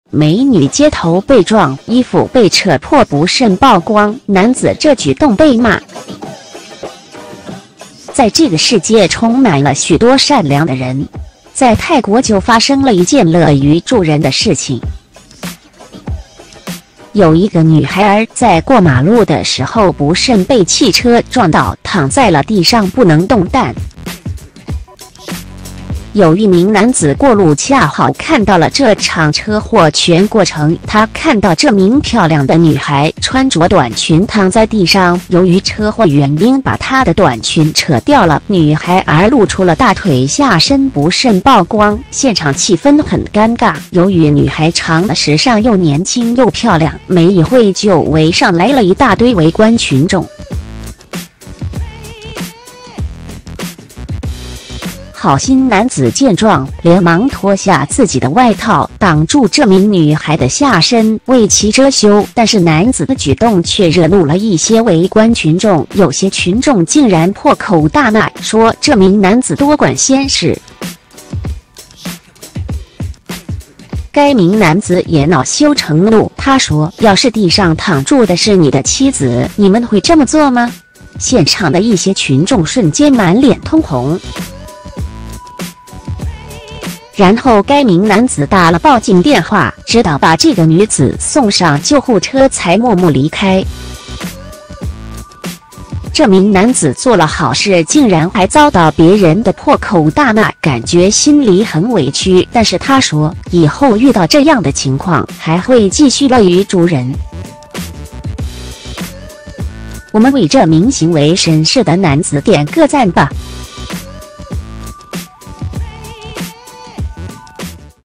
美女街头被撞，衣服被扯破不慎曝光，男子这举动被骂。在这个世界充满了许多善良的人，在泰国就发生了一件乐于助人的事情。有一个女孩儿在过马路的时候不慎被汽车撞到，躺在了地上不能动弹。有一名男子过路，恰好看到了这场车祸全过程。他看到这名漂亮的女孩穿着短裙躺在地上，由于车祸原因把她的短裙扯掉了，女孩儿露出了大腿，下身不慎曝光，现场气氛很尴尬。由于女孩长得时尚又年轻又漂亮，没一会就围上来了一大堆围观群众。好心男子见状，连忙脱下自己的外套，挡住这名女孩的下身，为其遮羞。但是男子的举动却惹怒了一些围观群众，有些群众竟然破口大骂，说这名男子多管闲事。该名男子也恼羞成怒，他说：“要是地上躺住的是你的妻子，你们会这么做吗？”现场的一些群众瞬间满脸通红。然后该名男子打了报警电话，直到把这个女子送上救护车才默默离开。这名男子做了好事，竟然还遭到别人的破口大骂，感觉心里很委屈。但是他说，以后遇到这样的情况，还会继续乐于助人。我们为这名行为绅士的男子点个赞吧。